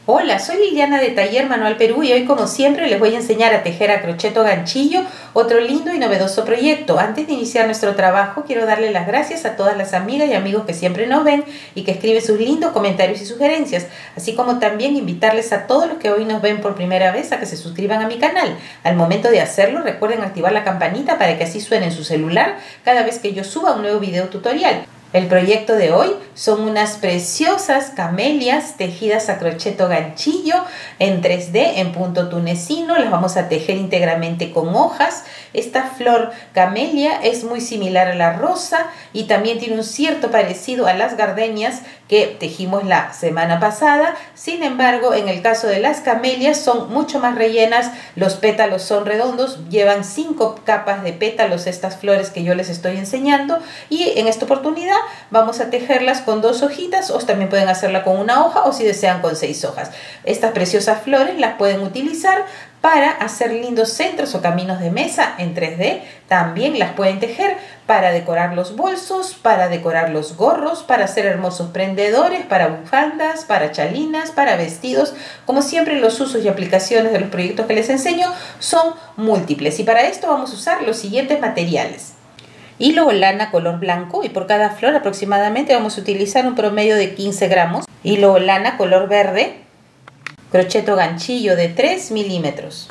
Hola, soy Liliana de Taller Manual Perú y hoy como siempre les voy a enseñar a tejer a crochet o ganchillo, otro lindo y novedoso proyecto. Antes de iniciar nuestro trabajo quiero darle las gracias a todas las amigas y amigos que siempre nos ven y que escriben sus lindos comentarios y sugerencias, así como también invitarles a todos los que hoy nos ven por primera vez a que se suscriban a mi canal. Al momento de hacerlo recuerden activar la campanita para que así suene en su celular cada vez que yo suba un nuevo video tutorial. El proyecto de hoy son unas preciosas camelias tejidas a crochet o ganchillo en 3D en punto tunecino. Las vamos a tejer íntegramente con hojas. Esta flor camelia es muy similar a la rosa y también tiene un cierto parecido a las gardenias que tejimos la semana pasada. Sin embargo, en el caso de las camelias son mucho más rellenas. Los pétalos son redondos, llevan 5 capas de pétalos estas flores que yo les estoy enseñando, y en esta oportunidad vamos a tejerlas con 2 hojitas, o también pueden hacerla con una hoja, o si desean con 6 hojas. Estas preciosas flores las pueden utilizar para hacer lindos centros o caminos de mesa en 3D. También las pueden tejer para decorar los bolsos, para decorar los gorros, para hacer hermosos prendedores, para bufandas, para chalinas, para vestidos. Como siempre, los usos y aplicaciones de los proyectos que les enseño son múltiples, y para esto vamos a usar los siguientes materiales. Hilo o lana color blanco, y por cada flor aproximadamente vamos a utilizar un promedio de 15 gramos. Hilo o lana color verde. Crochet o ganchillo de 3 milímetros.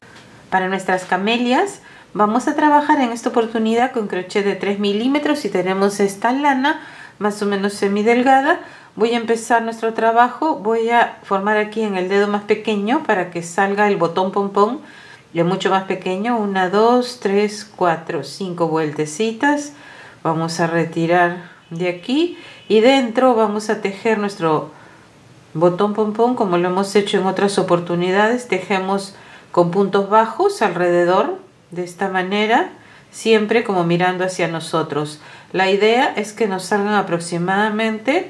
Para nuestras camelias vamos a trabajar en esta oportunidad con crochet de 3 milímetros y tenemos esta lana más o menos semidelgada. Voy a empezar nuestro trabajo. Voy a formar aquí en el dedo más pequeño para que salga el botón pompón. Y mucho más pequeño, 1, 2, 3, 4, 5 vueltecitas. Vamos a retirar de aquí y dentro vamos a tejer nuestro botón pompón como lo hemos hecho en otras oportunidades. Tejemos con puntos bajos alrededor de esta manera, siempre como mirando hacia nosotros. La idea es que nos salgan aproximadamente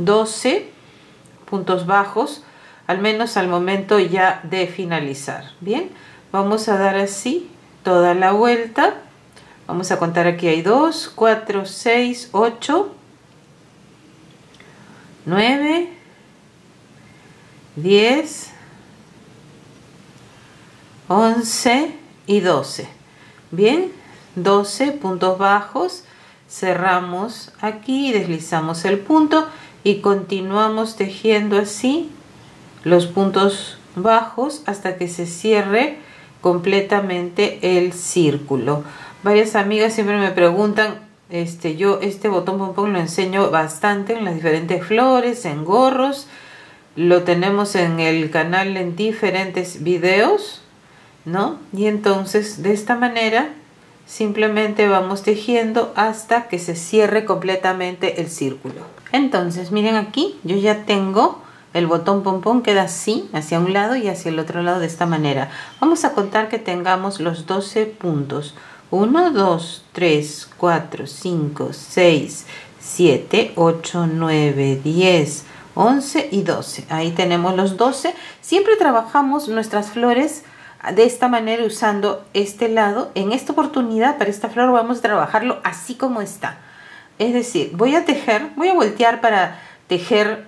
12 puntos bajos, al menos al momento ya de finalizar. Bien, vamos a dar así toda la vuelta. Vamos a contar aquí, hay 2, 4, 6, 8, 9, 10, 11 y 12. Bien, 12 puntos bajos. Cerramos aquí, deslizamos el punto y continuamos tejiendo así los puntos bajos hasta que se cierre completamente el círculo. Varias amigas siempre me preguntan, yo este botón pompón lo enseño bastante en las diferentes flores, en gorros. Lo tenemos en el canal en diferentes videos, ¿no? Y entonces de esta manera simplemente vamos tejiendo hasta que se cierre completamente el círculo. Entonces miren aquí, yo ya tengo el botón pompón, queda así, hacia un lado y hacia el otro lado de esta manera. Vamos a contar que tengamos los 12 puntos. 1, 2, 3, 4, 5, 6, 7, 8, 9, 10, 11 y 12. Ahí tenemos los 12. Siempre trabajamos nuestras flores de esta manera usando este lado. En esta oportunidad para esta flor vamos a trabajarlo así como está. Es decir, voy a voltear para tejer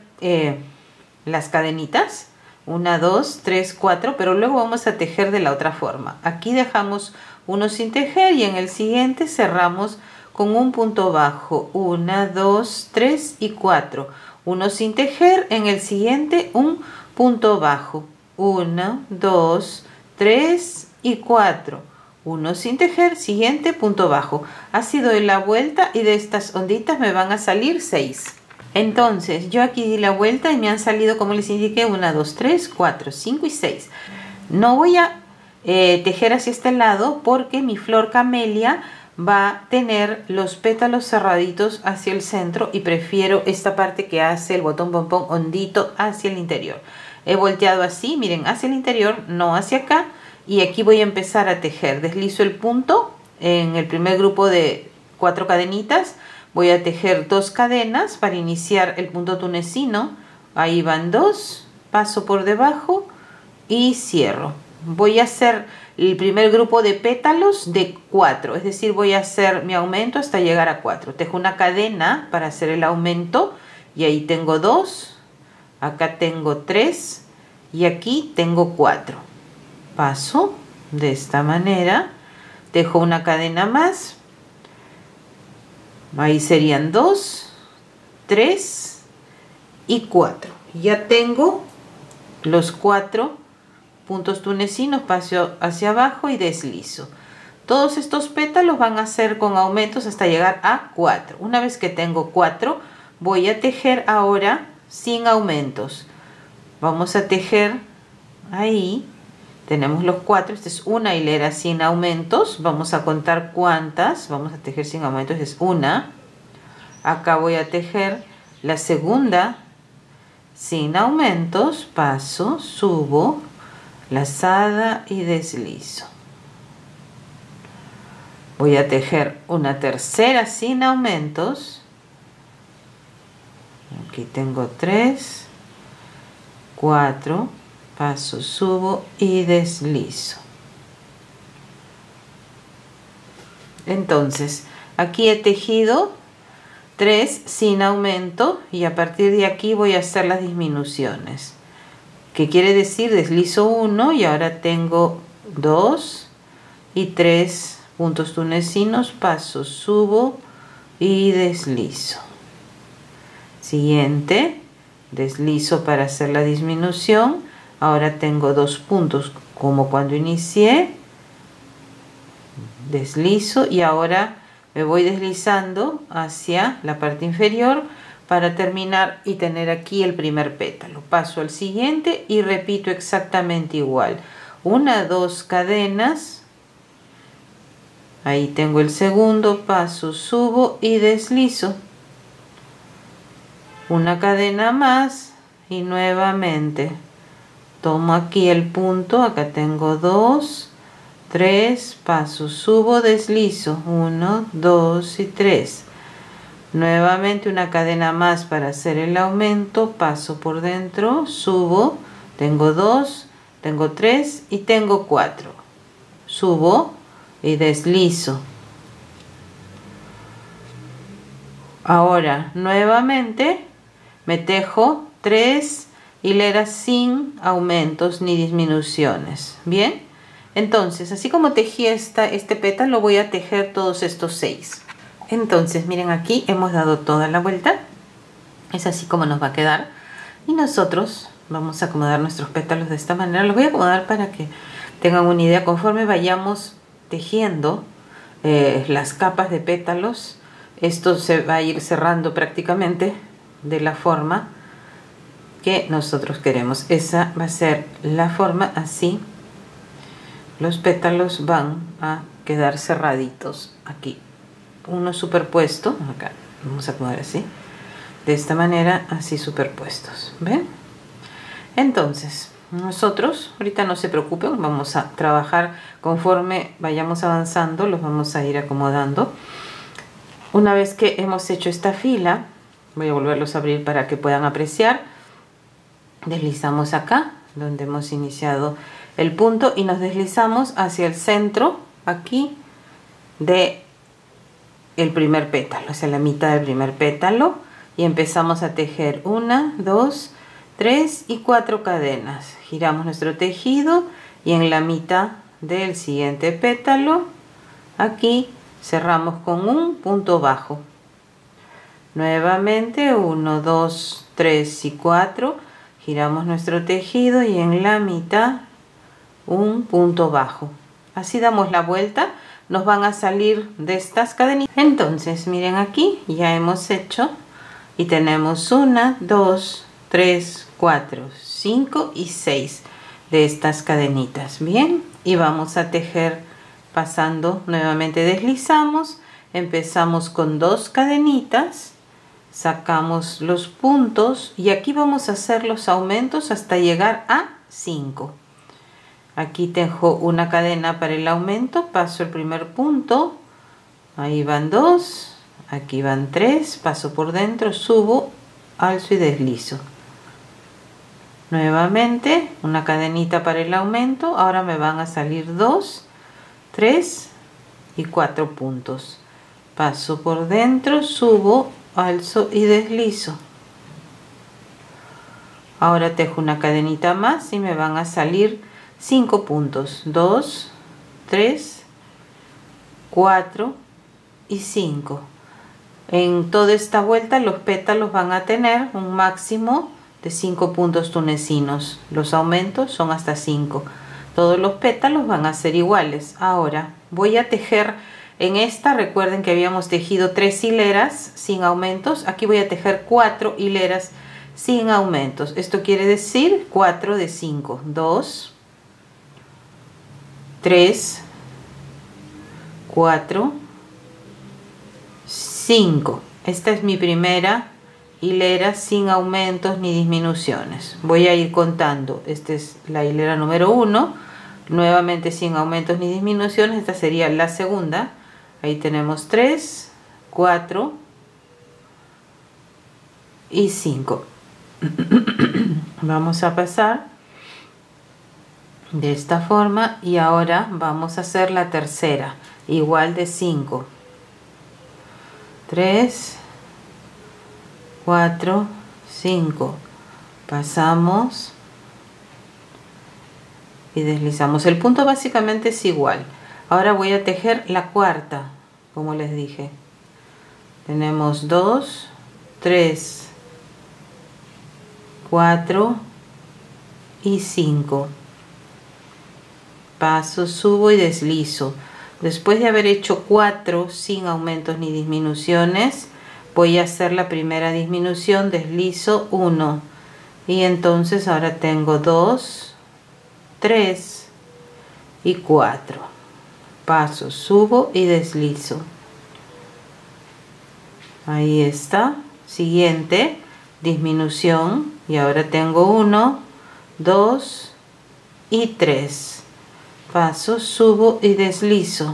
las cadenitas. 1, 2, 3, 4, pero luego vamos a tejer de la otra forma. Aquí dejamos uno sin tejer y en el siguiente cerramos con un punto bajo. 1, 2, 3 y 4. Uno sin tejer, en el siguiente un punto bajo. 1, 2, 3 y 4. Uno sin tejer, siguiente punto bajo. Así doy la vuelta y de estas onditas me van a salir 6. Entonces yo aquí di la vuelta y me han salido, como les indiqué, 1, 2, 3, 4, 5 y 6. No voy a tejer hacia este lado porque mi flor camelia va a tener los pétalos cerraditos hacia el centro y prefiero esta parte que hace el botón pompón hondito hacia el interior. He volteado así, miren, hacia el interior, no hacia acá, y aquí voy a empezar a tejer. Deslizo el punto en el primer grupo de 4 cadenitas. Voy a tejer 2 cadenas para iniciar el punto tunecino. Ahí van 2, paso por debajo y cierro. Voy a hacer el primer grupo de pétalos de 4, es decir, voy a hacer mi aumento hasta llegar a 4. Tejo una cadena para hacer el aumento y ahí tengo 2, acá tengo 3, y aquí tengo 4. Paso de esta manera, dejo una cadena más, ahí serían 2, 3 y 4. Ya tengo los 4 puntos tunecinos, paso hacia abajo y deslizo. Todos estos pétalos van a ser con aumentos hasta llegar a 4. Una vez que tengo 4, voy a tejer ahora sin aumentos. Vamos a tejer ahí, tenemos los 4, esta es una hilera sin aumentos. Vamos a contar cuántas vamos a tejer sin aumentos, es una. Acá voy a tejer la segunda sin aumentos, paso, subo, lazada y deslizo. Voy a tejer una tercera sin aumentos, aquí tengo 3, 4, paso, subo y deslizo. Entonces aquí he tejido 3 sin aumento y a partir de aquí voy a hacer las disminuciones, que quiere decir deslizo 1 y ahora tengo 2 y 3 puntos tunecinos, paso, subo y deslizo. Siguiente, deslizo para hacer la disminución. Ahora tengo 2 puntos como cuando inicié, deslizo y ahora me voy deslizando hacia la parte inferior para terminar y tener aquí el primer pétalo. Paso al siguiente y repito exactamente igual. 1, 2 cadenas, ahí tengo el segundo, paso, subo y deslizo. Una cadena más y nuevamente tomo aquí el punto, acá tengo 2, 3, paso, subo, deslizo, 1, 2 y 3. Nuevamente una cadena más para hacer el aumento, paso por dentro, subo, tengo 2, tengo 3 y tengo 4. Subo y deslizo. Ahora nuevamente me tejo 3 hileras sin aumentos ni disminuciones. Bien. Entonces, así como tejí este pétalo, voy a tejer todos estos 6. Entonces, miren, aquí hemos dado toda la vuelta. Es así como nos va a quedar. Y nosotros vamos a acomodar nuestros pétalos de esta manera. Los voy a acomodar para que tengan una idea. Conforme vayamos tejiendo las capas de pétalos, esto se va a ir cerrando prácticamente de la forma que nosotros queremos. Esa va a ser la forma así. Los pétalos van a quedar cerraditos aquí, uno superpuesto, acá vamos a acomodar así, de esta manera, así superpuestos, ¿ven? Entonces nosotros ahorita no se preocupen, vamos a trabajar conforme vayamos avanzando, los vamos a ir acomodando. Una vez que hemos hecho esta fila, voy a volverlos a abrir para que puedan apreciar. Deslizamos acá donde hemos iniciado el punto y nos deslizamos hacia el centro aquí de el primer pétalo, hacia la mitad del primer pétalo, y empezamos a tejer 1, 2, 3 y 4 cadenas. Giramos nuestro tejido y en la mitad del siguiente pétalo aquí cerramos con un punto bajo. Nuevamente 1, 2, 3 y 4, giramos nuestro tejido y en la mitad un punto bajo. Así damos la vuelta, nos van a salir de estas cadenitas. Entonces miren, aquí ya hemos hecho y tenemos 1, 2, 3, 4, 5 y 6 de estas cadenitas. Bien, y vamos a tejer pasando, nuevamente deslizamos, empezamos con 2 cadenitas, sacamos los puntos y aquí vamos a hacer los aumentos hasta llegar a 5. Aquí tejo una cadena para el aumento, paso el primer punto, ahí van 2, aquí van 3, paso por dentro, subo, alzo y deslizo. Nuevamente una cadenita para el aumento, ahora me van a salir 2, 3 y 4 puntos. Paso por dentro, subo, alzo y deslizo. Ahora tejo una cadenita más y me van a salir 5 puntos. 2, 3, 4 y 5. En toda esta vuelta los pétalos van a tener un máximo de 5 puntos tunecinos. Los aumentos son hasta 5. Todos los pétalos van a ser iguales. Ahora voy a tejer en esta, recuerden que habíamos tejido 3 hileras sin aumentos. Aquí voy a tejer 4 hileras sin aumentos. Esto quiere decir 4 de 5. 2, 3, 4, 5. Esta es mi primera hilera sin aumentos ni disminuciones. Voy a ir contando. Esta es la hilera número 1, nuevamente sin aumentos ni disminuciones. Esta sería la segunda. Ahí tenemos 3, 4 y 5. Vamos a pasar de esta forma y ahora vamos a hacer la tercera, igual de 5. 3, 4, 5. Pasamos y deslizamos. El punto básicamente es igual. Ahora voy a tejer la cuarta, como les dije. Tenemos 2, 3, 4 y 5. Paso, subo y deslizo. Después de haber hecho 4 sin aumentos ni disminuciones, voy a hacer la primera disminución, deslizo 1 y entonces ahora tengo 2, 3 y 4. Paso, subo y deslizo. Ahí está. Siguiente disminución y ahora tengo 1, 2 y 3. Paso, subo y deslizo.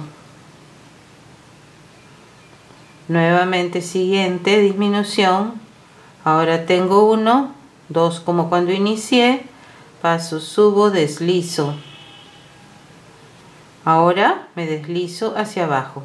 Nuevamente siguiente disminución. Ahora tengo 1, 2 como cuando inicié. Paso, subo, deslizo. Ahora me deslizo hacia abajo.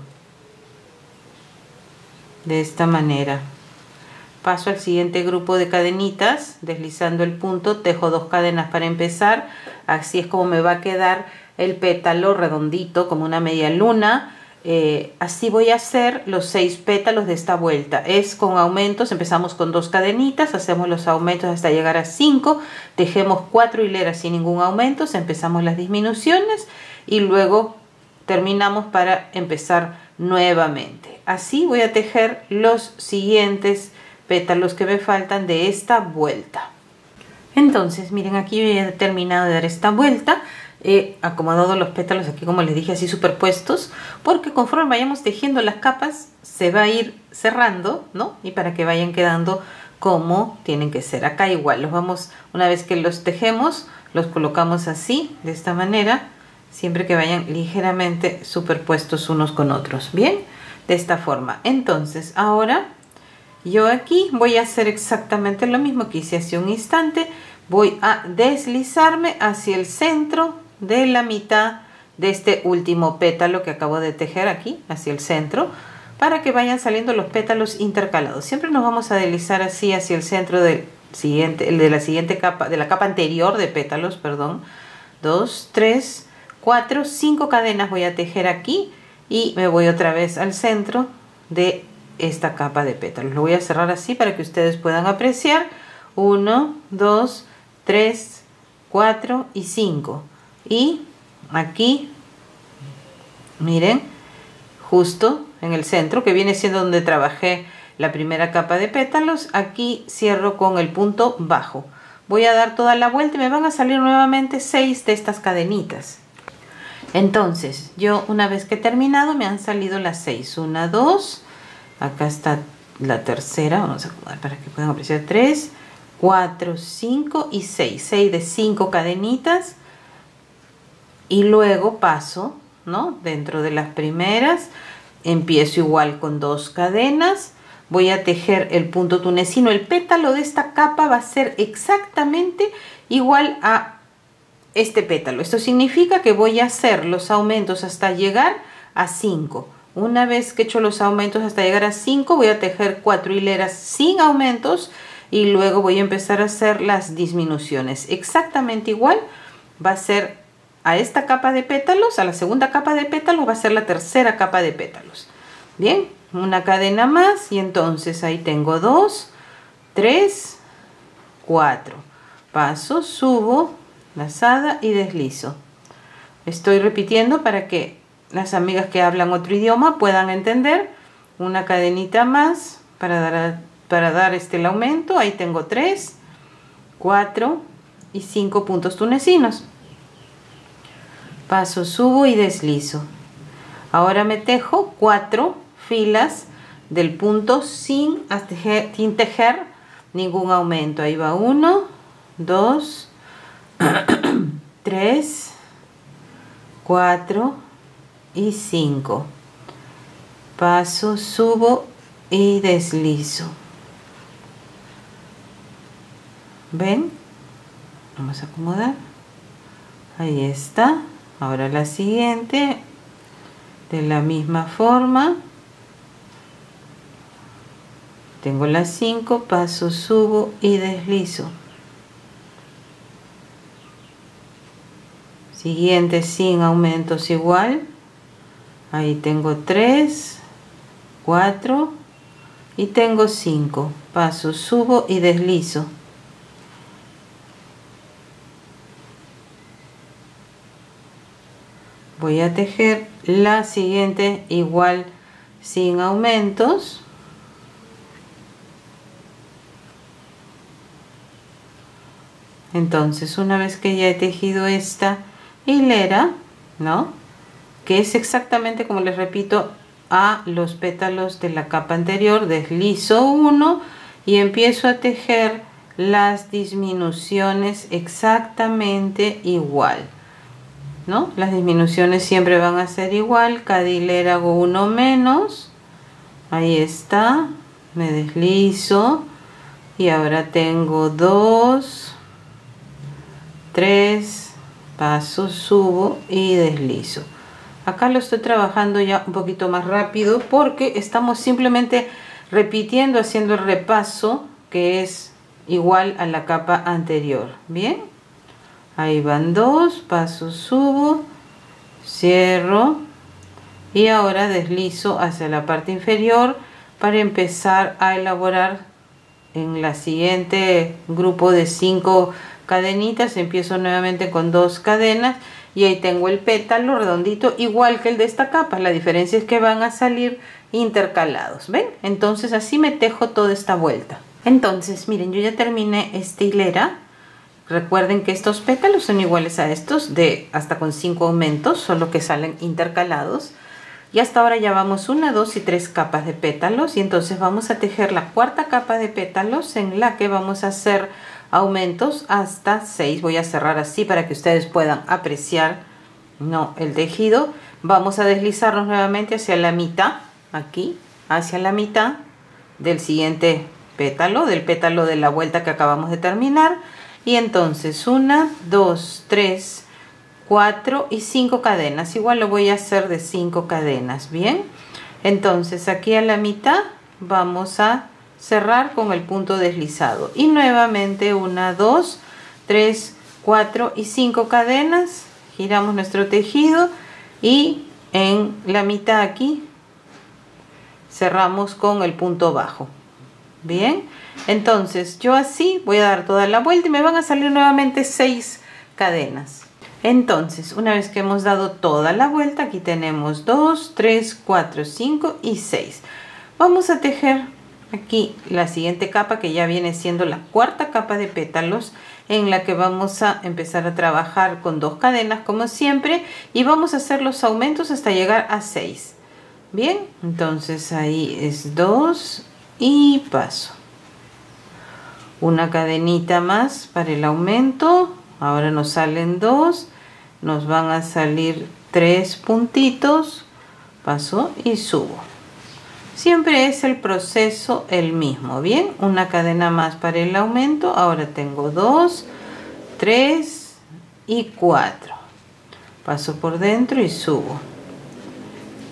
De esta manera. Paso al siguiente grupo de cadenitas, deslizando el punto, tejo 2 cadenas para empezar. Así es como me va a quedar el pétalo redondito como una media luna. Así voy a hacer los 6 pétalos de esta vuelta. Es con aumentos, empezamos con 2 cadenitas, hacemos los aumentos hasta llegar a 5, tejemos 4 hileras sin ningún aumento, empezamos las disminuciones y luego terminamos para empezar nuevamente. Así voy a tejer los siguientes pétalos que me faltan de esta vuelta. Entonces miren, aquí yo ya he terminado de dar esta vuelta. He acomodado los pétalos aquí, como les dije, así superpuestos, porque conforme vayamos tejiendo las capas se va a ir cerrando, ¿no? Y para que vayan quedando como tienen que ser. Acá igual los vamos, una vez que los tejemos, los colocamos así, de esta manera, siempre que vayan ligeramente superpuestos unos con otros. Bien, de esta forma. Entonces ahora yo aquí voy a hacer exactamente lo mismo que hice hace un instante. Voy a deslizarme hacia el centro de la mitad de este último pétalo que acabo de tejer aquí, hacia el centro, para que vayan saliendo los pétalos intercalados. Siempre nos vamos a deslizar así hacia el centro del siguiente, el de la siguiente capa, de la capa anterior de pétalos, perdón. 2, 3, 4, 5 cadenas voy a tejer aquí y me voy otra vez al centro de esta capa de pétalos. Lo voy a cerrar así para que ustedes puedan apreciar. 1, 2, 3, 4 y 5. Y aquí, miren, justo en el centro, que viene siendo donde trabajé la primera capa de pétalos, aquí cierro con el punto bajo. Voy a dar toda la vuelta y me van a salir nuevamente 6 de estas cadenitas. Entonces, yo una vez que he terminado, me han salido las 6. 1, 2, acá está la tercera, vamos a acomodar para que puedan apreciar. 3, 4, 5 y 6. 6 de 5 cadenitas. Y luego paso, ¿no? Dentro de las primeras, empiezo igual con 2 cadenas. Voy a tejer el punto tunecino. El pétalo de esta capa va a ser exactamente igual a este pétalo. Esto significa que voy a hacer los aumentos hasta llegar a 5. Una vez que he hecho los aumentos hasta llegar a 5, voy a tejer 4 hileras sin aumentos y luego voy a empezar a hacer las disminuciones. Exactamente igual va a ser a esta capa de pétalos, a la segunda capa de pétalos va a ser la tercera capa de pétalos. Bien, una cadena más y entonces ahí tengo 2, 3, 4. Paso, subo, lazada y deslizo. Estoy repitiendo para que las amigas que hablan otro idioma puedan entender. Una cadenita más para dar el aumento. Ahí tengo 3, 4 y 5 puntos tunecinos. Paso, subo y deslizo. Ahora me tejo 4 filas del punto sin tejer ningún aumento. Ahí va 1, 2, 3, 4 y 5. Paso, subo y deslizo. ¿Ven? Vamos a acomodar. Ahí está. Ahora la siguiente. De la misma forma. Tengo las 5. Paso, subo y deslizo. Siguiente sin aumentos igual. Ahí tengo 3, 4 y tengo 5. Paso, subo y deslizo. Voy a tejer la siguiente igual sin aumentos. Entonces, una vez que ya he tejido esta hilera, ¿no? Que es exactamente como les repito a los pétalos de la capa anterior, deslizo uno y empiezo a tejer las disminuciones exactamente igual, ¿no? Las disminuciones siempre van a ser igual. Cada hilera hago uno menos. Ahí está. Me deslizo y ahora tengo 2, 3, paso, subo y deslizo. Acá lo estoy trabajando ya un poquito más rápido porque estamos simplemente repitiendo, haciendo el repaso que es igual a la capa anterior. Bien, ahí van 2, paso, subo, cierro y ahora deslizo hacia la parte inferior para empezar a elaborar en la siguiente grupo de 5 cadenitas. Empiezo nuevamente con 2 cadenas y ahí tengo el pétalo redondito igual que el de esta capa. La diferencia es que van a salir intercalados, ¿ven? Entonces así me tejo toda esta vuelta. Entonces miren, yo ya terminé esta hilera. Recuerden que estos pétalos son iguales a estos de hasta con 5 aumentos, solo que salen intercalados. Y hasta ahora ya vamos 1, 2 y 3 capas de pétalos y entonces vamos a tejer la cuarta capa de pétalos en la que vamos a hacer aumentos hasta 6. Voy a cerrar así para que ustedes puedan apreciar, ¿no?, el tejido. Vamos a deslizarnos nuevamente hacia la mitad, aquí, hacia la mitad del siguiente pétalo, del pétalo de la vuelta que acabamos de terminar. Y entonces 1, 2, 3, 4 y 5 cadenas. Igual lo voy a hacer de 5 cadenas. Bien, entonces aquí a la mitad vamos a cerrar con el punto deslizado y nuevamente 1, 2, 3, 4 y 5 cadenas. Giramos nuestro tejido y en la mitad aquí cerramos con el punto bajo. Bien, entonces yo así voy a dar toda la vuelta y me van a salir nuevamente 6 cadenas. Entonces, una vez que hemos dado toda la vuelta, aquí tenemos 2, 3, 4, 5 y 6. Vamos a tejer aquí la siguiente capa, que ya viene siendo la cuarta capa de pétalos, en la que vamos a empezar a trabajar con 2 cadenas como siempre y vamos a hacer los aumentos hasta llegar a 6. Bien, entonces ahí es 2 y paso. Una cadenita más para el aumento. Ahora nos salen 2, nos van a salir 3 puntitos, paso y subo. Siempre es el proceso el mismo. Bien, una cadena más para el aumento. Ahora tengo 2, 3 y 4. Paso por dentro y subo.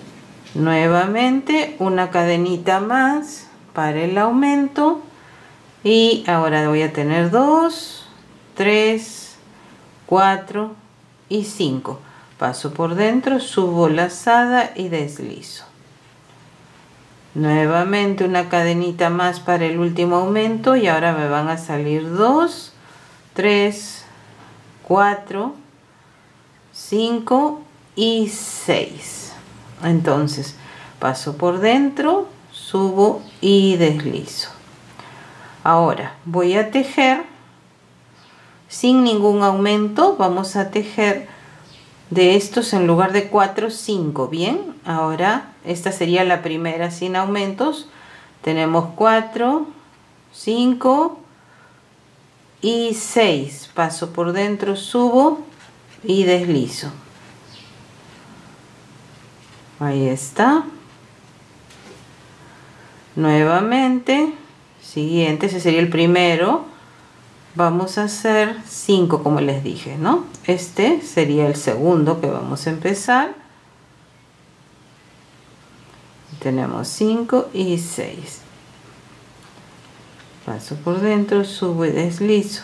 Nuevamente una cadenita más para el aumento Y ahora voy a tener 2, 3, 4 y 5. Paso por dentro, subo lazada y deslizo. Nuevamente una cadenita más para el último aumento y ahora me van a salir 2, 3, 4, 5 y 6. Entonces paso por dentro, subo y deslizo. Ahora voy a tejer sin ningún aumento. Vamos a tejer de estos en lugar de 4, 5. Bien, ahora esta sería la primera sin aumentos. Tenemos 4, 5 y 6. Paso por dentro, subo y deslizo. Ahí está. Nuevamente, siguiente, ese sería el primero. Vamos a hacer 5 como les dije, ¿no? Este sería el segundo que vamos a empezar. Tenemos 5 y 6. Paso por dentro, subo y deslizo.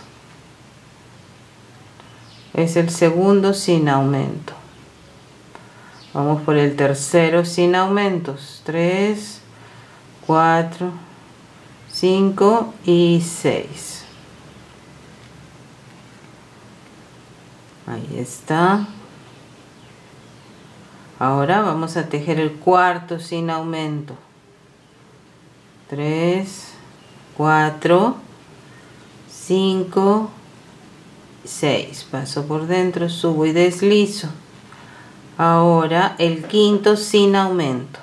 Es el segundo sin aumento. Vamos por el tercero sin aumentos. 3, 4, 5 y 6. Ahí está. Ahora vamos a tejer el cuarto sin aumento. 3, 4, 5, 6. Paso por dentro, subo y deslizo. Ahora el quinto sin aumento.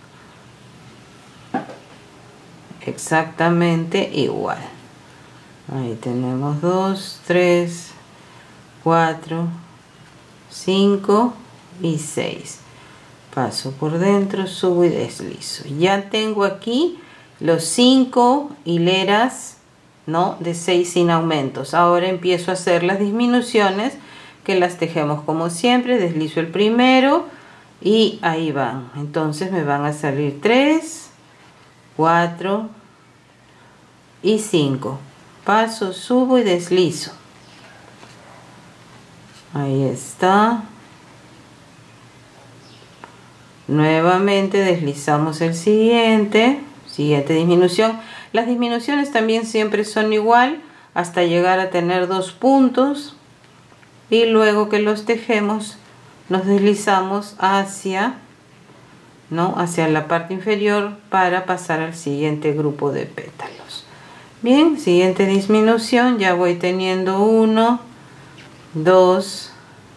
Exactamente igual. Ahí tenemos 2, 3, 4, 5 y 6. Paso por dentro, subo y deslizo. Ya tengo aquí los 5 hileras, ¿no?, de 6 sin aumentos. Ahora empiezo a hacer las disminuciones, que las tejemos como siempre. Deslizo el primero y ahí van. Entonces me van a salir 3, 4 y 5. Paso, subo y deslizo. Ahí está. Nuevamente deslizamos el siguiente disminución. Las disminuciones también siempre son igual hasta llegar a tener 2 puntos, y luego que los tejemos nos deslizamos hacia, ¿no?, hacia la parte inferior para pasar al siguiente grupo de pétalos. Bien, siguiente disminución. Ya voy teniendo 1, 2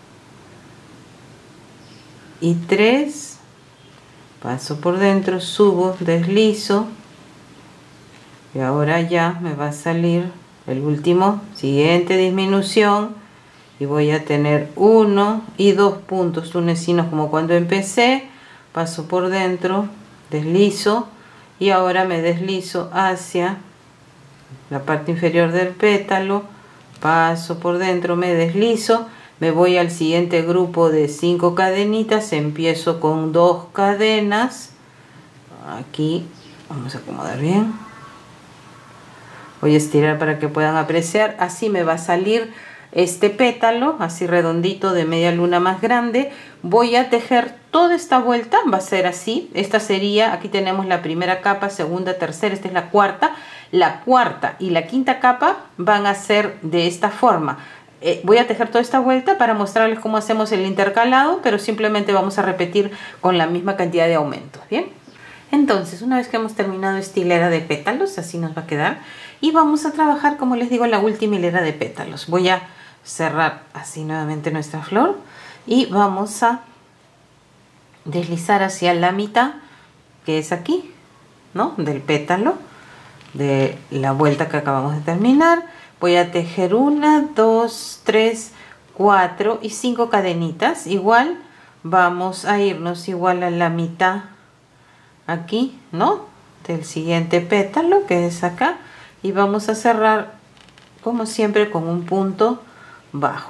y 3. Paso por dentro, subo, deslizo, y ahora ya me va a salir el último, siguiente disminución, y voy a tener 1 y 2 puntos tunecinos como cuando empecé. Paso por dentro, deslizo, y ahora me deslizo hacia la parte inferior del pétalo. Paso por dentro, me deslizo, me voy al siguiente grupo de 5 cadenitas. Empiezo con 2 cadenas. Aquí vamos a acomodar bien. Voy a estirar para que puedan apreciar. Así me va a salir este pétalo, así redondito, de media luna más grande. Voy a tejer toda esta vuelta, va a ser así. Esta sería, aquí tenemos la primera capa, segunda, tercera, esta es la cuarta. La cuarta y la quinta capa van a ser de esta forma. Voy a tejer toda esta vuelta para mostrarles cómo hacemos el intercalado, pero simplemente vamos a repetir con la misma cantidad de aumentos. Bien, entonces una vez que hemos terminado esta hilera de pétalos, así nos va a quedar, y vamos a trabajar, como les digo, la última hilera de pétalos. Voy a cerrar así nuevamente nuestra flor y vamos a deslizar hacia la mitad, que es aquí, ¿no?, del pétalo de la vuelta que acabamos de terminar. Voy a tejer 1, 2, 3, 4 y 5 cadenitas. Igual vamos a irnos igual a la mitad aquí, ¿no?, del siguiente pétalo, que es acá, y vamos a cerrar como siempre con un punto bajo.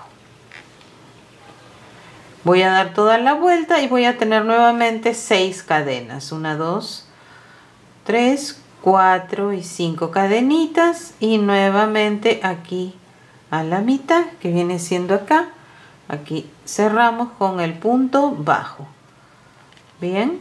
Voy a dar toda la vuelta y voy a tener nuevamente 6 cadenas. 1, 2, 3, 4 y 5 cadenitas y nuevamente aquí a la mitad, que viene siendo acá. Aquí cerramos con el punto bajo. Bien,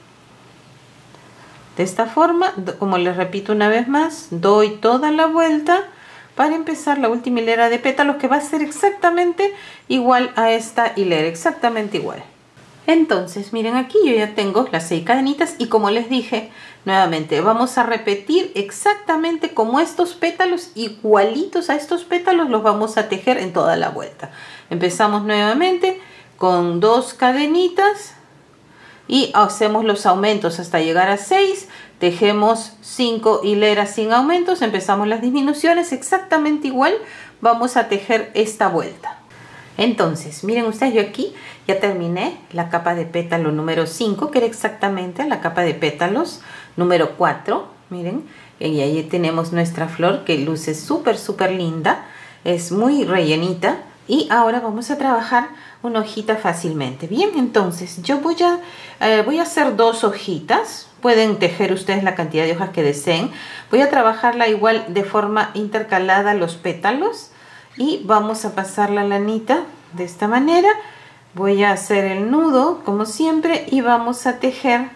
de esta forma, como les repito una vez más, doy toda la vuelta para empezar la última hilera de pétalos, que va a ser exactamente igual a esta hilera, exactamente igual. Entonces miren, aquí yo ya tengo las 6 cadenitas y como les dije nuevamente, vamos a repetir exactamente como estos pétalos, igualitos a estos pétalos, los vamos a tejer en toda la vuelta. Empezamos nuevamente con 2 cadenitas y hacemos los aumentos hasta llegar a 6, tejemos 5 hileras sin aumentos, empezamos las disminuciones, exactamente igual vamos a tejer esta vuelta. Entonces miren ustedes, yo aquí ya terminé la capa de pétalo número 5, que era exactamente la capa de pétalos número 4. Miren, y ahí tenemos nuestra flor que luce súper linda, es muy rellenita. Y ahora vamos a trabajar una hojita fácilmente. Bien, entonces yo voy a hacer 2 hojitas. Pueden tejer ustedes la cantidad de hojas que deseen. Voy a trabajarla igual de forma intercalada los pétalos. Y vamos a pasar la lanita de esta manera. Voy a hacer el nudo como siempre y vamos a tejer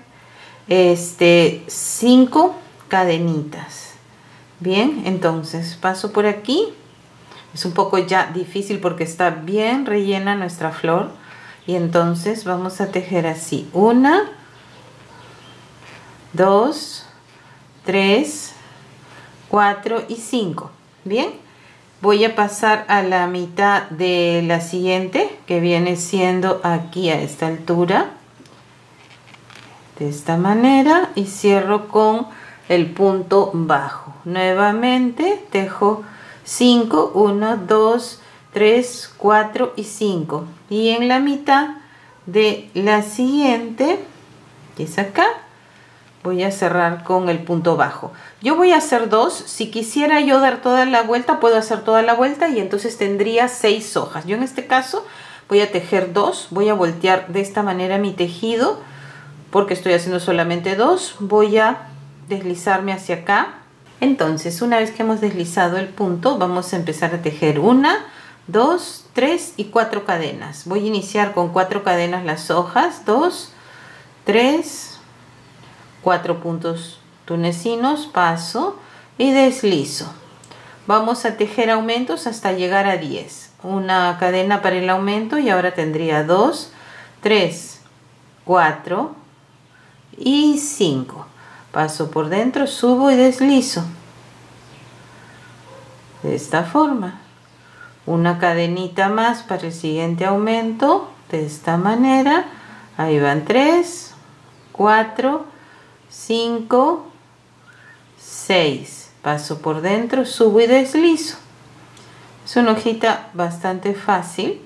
5 cadenitas. Bien, entonces paso por aquí. Es un poco ya difícil porque está bien rellena nuestra flor. Y entonces vamos a tejer así. 1, 2, 3, 4 y 5. Bien. Voy a pasar a la mitad de la siguiente, que viene siendo aquí a esta altura. De esta manera. Y cierro con el punto bajo. Nuevamente tejo 5, 1, 2, 3, 4 y 5. Y en la mitad de la siguiente, que es acá, voy a cerrar con el punto bajo. Yo voy a hacer 2. Si quisiera yo dar toda la vuelta, puedo hacer toda la vuelta y entonces tendría 6 hojas. Yo en este caso voy a tejer 2. Voy a voltear de esta manera mi tejido porque estoy haciendo solamente 2. Voy a deslizarme hacia acá. Entonces, una vez que hemos deslizado el punto, vamos a empezar a tejer 1, 2, 3 y 4 cadenas. Voy a iniciar con 4 cadenas las hojas. 2, 3, 4 puntos tunecinos, paso y deslizo. Vamos a tejer aumentos hasta llegar a 10. Una cadena para el aumento y ahora tendría 2, 3, 4 y 5. Paso por dentro, subo y deslizo. De esta forma. Una cadenita más para el siguiente aumento. De esta manera. Ahí van 3, 4, 5, 6. Paso por dentro, subo y deslizo. Es una hojita bastante fácil.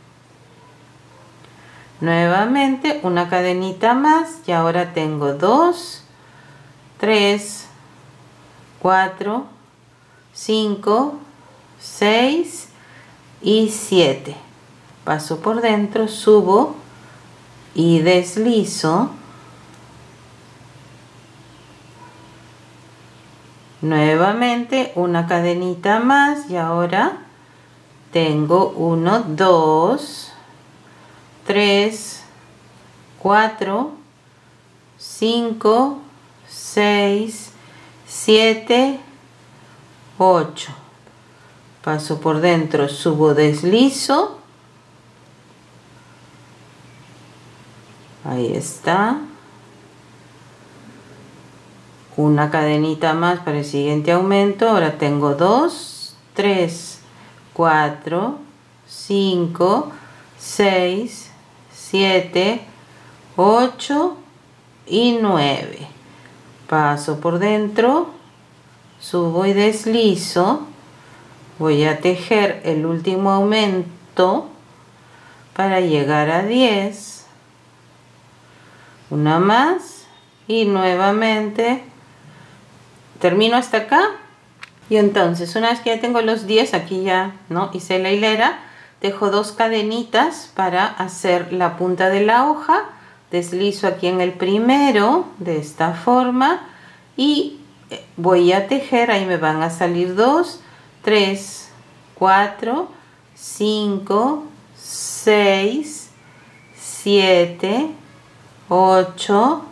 Nuevamente una cadenita más y ahora tengo 2, 3, 4, 5, 6 y 7. Paso por dentro, subo y deslizo. Nuevamente una cadenita más y ahora tengo 1, 2, 3, 4, 5, 6, 7, 8. Paso por dentro, subo, deslizo. Ahí está. Una cadenita más para el siguiente aumento. Ahora tengo 2, 3, 4, 5, 6, 7, 8 y 9. Paso por dentro, subo y deslizo. Voy a tejer el último aumento para llegar a 10. Una más y nuevamente termino hasta acá. Y entonces una vez que ya tengo los 10, aquí ya no hice la hilera, dejo 2 cadenitas para hacer la punta de la hoja. Deslizo aquí en el primero de esta forma y voy a tejer, ahí me van a salir 2, 3, 4, 5, 6, 7, 8,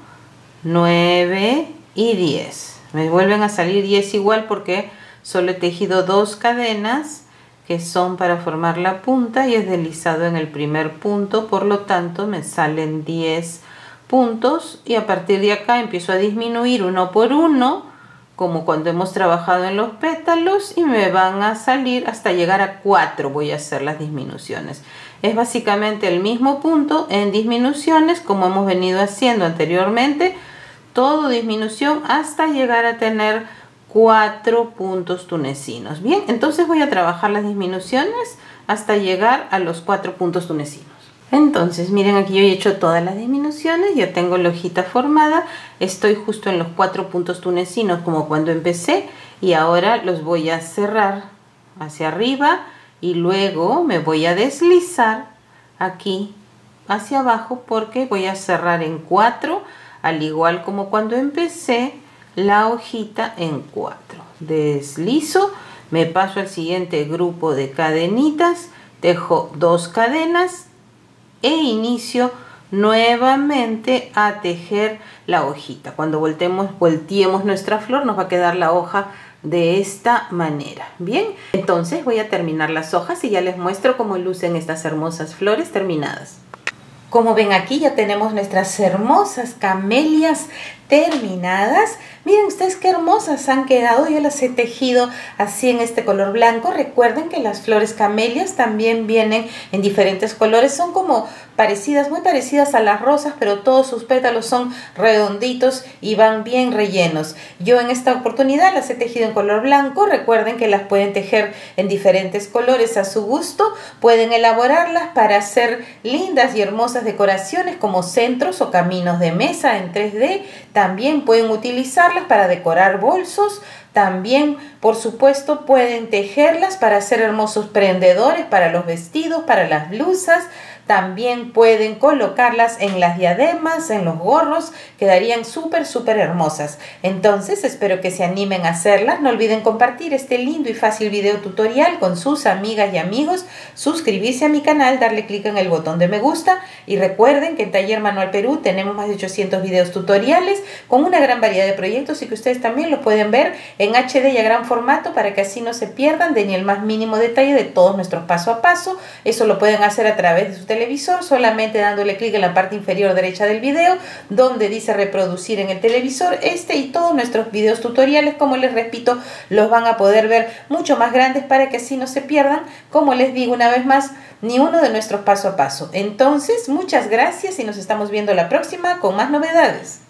9 y 10. Me vuelven a salir 10 igual porque solo he tejido 2 cadenas que son para formar la punta y es deslizado en el primer punto, por lo tanto me salen 10 puntos y a partir de acá empiezo a disminuir uno por uno como cuando hemos trabajado en los pétalos y me van a salir hasta llegar a 4. Voy a hacer las disminuciones. Es básicamente el mismo punto en disminuciones como hemos venido haciendo anteriormente, todo disminución hasta llegar a tener 4 puntos tunecinos. Bien, entonces voy a trabajar las disminuciones hasta llegar a los 4 puntos tunecinos. Entonces miren, aquí yo he hecho todas las disminuciones, ya tengo la hojita formada, estoy justo en los 4 puntos tunecinos como cuando empecé y ahora los voy a cerrar hacia arriba y luego me voy a deslizar aquí hacia abajo porque voy a cerrar en 4 al igual como cuando empecé la hojita en 4. Deslizo, me paso al siguiente grupo de cadenitas, tejo 2 cadenas e inicio nuevamente a tejer la hojita. Cuando volteemos nuestra flor nos va a quedar la hoja de esta manera. Bien, entonces voy a terminar las hojas y ya les muestro cómo lucen estas hermosas flores terminadas. Como ven, aquí ya tenemos nuestras hermosas camelias terminadas. Miren ustedes qué hermosas han quedado. Yo las he tejido así en este color blanco. Recuerden que las flores camelias también vienen en diferentes colores. Son como parecidas, muy parecidas a las rosas, pero todos sus pétalos son redonditos y van bien rellenos. Yo en esta oportunidad las he tejido en color blanco. Recuerden que las pueden tejer en diferentes colores a su gusto. Pueden elaborarlas para hacer lindas y hermosas decoraciones como centros o caminos de mesa en 3D. También pueden utilizarlas para decorar bolsos. También, por supuesto, pueden tejerlas para hacer hermosos prendedores para los vestidos, para las blusas. También pueden colocarlas en las diademas, en los gorros, quedarían súper hermosas. Entonces espero que se animen a hacerlas. No olviden compartir este lindo y fácil video tutorial con sus amigas y amigos, suscribirse a mi canal, darle clic en el botón de me gusta y recuerden que en Taller Manual Perú tenemos más de 800 videos tutoriales con una gran variedad de proyectos y que ustedes también lo pueden ver en HD y a gran formato para que así no se pierdan de ni el más mínimo detalle de todos nuestros paso a paso. Eso lo pueden hacer a través de su televisor, solamente dándole clic en la parte inferior derecha del video donde dice reproducir en el televisor. Este y todos nuestros videos tutoriales, como les repito, los van a poder ver mucho más grandes para que así no se pierdan, como les digo una vez más, ni uno de nuestros paso a paso. Entonces, muchas gracias y nos estamos viendo la próxima con más novedades.